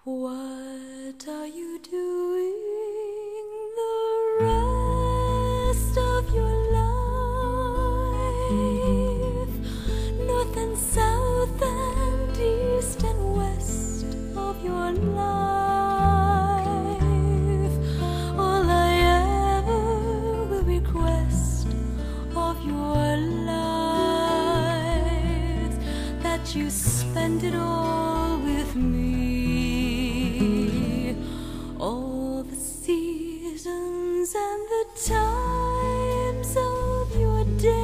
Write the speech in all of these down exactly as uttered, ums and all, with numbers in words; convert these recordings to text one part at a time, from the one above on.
What are you doing the rest of your life? North and south and east and west of your life. All I ever will request of your life, that you spend it all with me. All the seasons and the times of your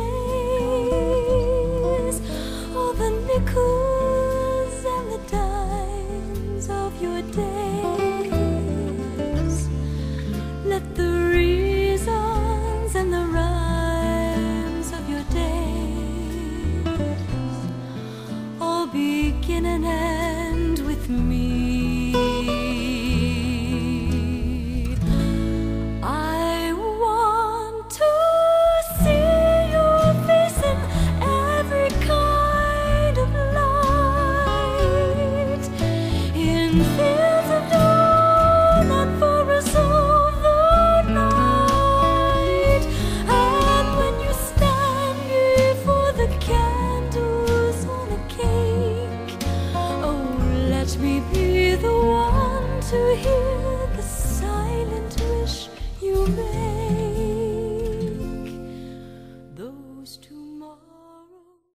days, all the nickels and the dimes of your days. Let the reasons and the rhymes of your days all begin and end with me. Fields of dawn and forests of the night, and when you stand before the candles on a cake, oh, let me be the one to hear